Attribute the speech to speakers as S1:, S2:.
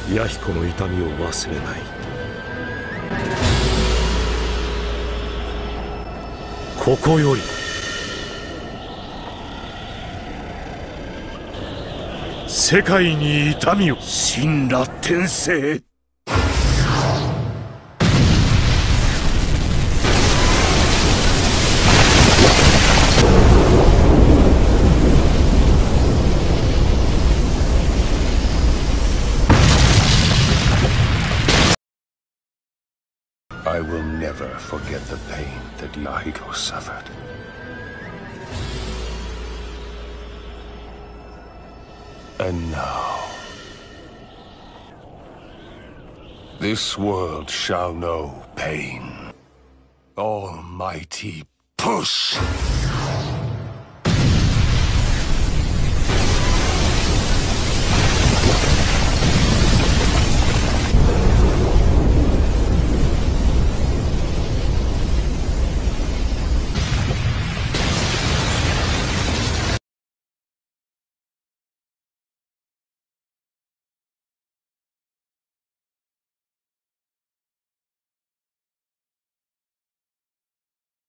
S1: 弥彦の痛みを忘れない。ここより世界に痛みを。神羅転生。
S2: I will never forget the pain that Yahiko suffered. And now, this world shall know pain. Almighty push!